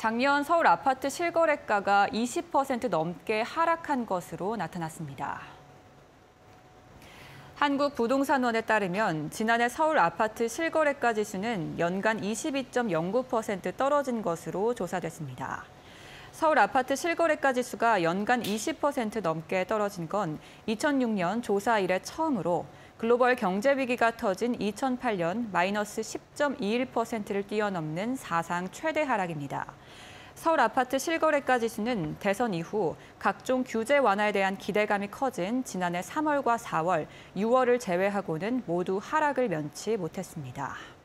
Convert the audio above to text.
작년 서울 아파트 실거래가가 20% 넘게 하락한 것으로 나타났습니다. 한국부동산원에 따르면 지난해 서울 아파트 실거래가 지수는 연간 22.09% 떨어진 것으로 조사됐습니다. 서울 아파트 실거래가 지수가 연간 20% 넘게 떨어진 건 2006년 조사 이래 처음으로 글로벌 경제 위기가 터진 2008년 마이너스 10.21%를 뛰어넘는 사상 최대 하락입니다. 서울 아파트 실거래가 지수는 대선 이후 각종 규제 완화에 대한 기대감이 커진 지난해 3월과 4월, 6월을 제외하고는 모두 하락을 면치 못했습니다.